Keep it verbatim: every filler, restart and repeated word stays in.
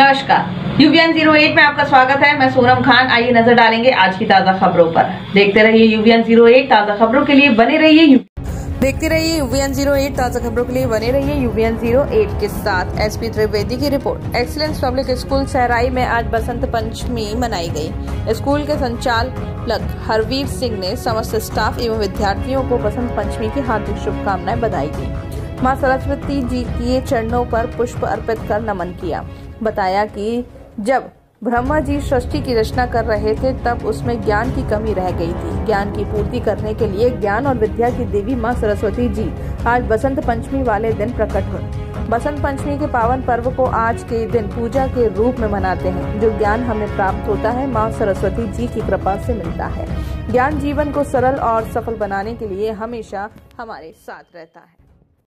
नमस्कार, UVN zero eight में आपका स्वागत है। मैं सोनम खान। आइए नजर डालेंगे आज की ताजा खबरों पर। देखते रहिए यूवीएन जीरो एट। ताजा खबरों के लिए बने रहिए देखते रहिए यूवीएन जीरो एट। ताजा खबरों के लिए बने रहिए यूवीएन जीरो एट के साथ। एसपी त्रिवेदी की रिपोर्ट। एक्सीलेंस पब्लिक स्कूल सहराई में आज बसंत पंचमी मनाई गई। स्कूल के संचालक हरवीर सिंह ने समस्त स्टाफ एवं विद्यार्थियों को बसंत पंचमी की हार्दिक शुभकामनाएं बधाई दी। मां सरस्वती जी के चरणों पर पुष्प अर्पित कर नमन किया। बताया कि जब ब्रह्मा जी सृष्टि की रचना कर रहे थे तब उसमें ज्ञान की कमी रह गई थी। ज्ञान की पूर्ति करने के लिए ज्ञान और विद्या की देवी मां सरस्वती जी आज बसंत पंचमी वाले दिन प्रकट हुए। बसंत पंचमी के पावन पर्व को आज के दिन पूजा के रूप में मनाते हैं। जो ज्ञान हमें प्राप्त होता है मां सरस्वती जी की कृपा से मिलता है। ज्ञान जीवन को सरल और सफल बनाने के लिए हमेशा हमारे साथ रहता है।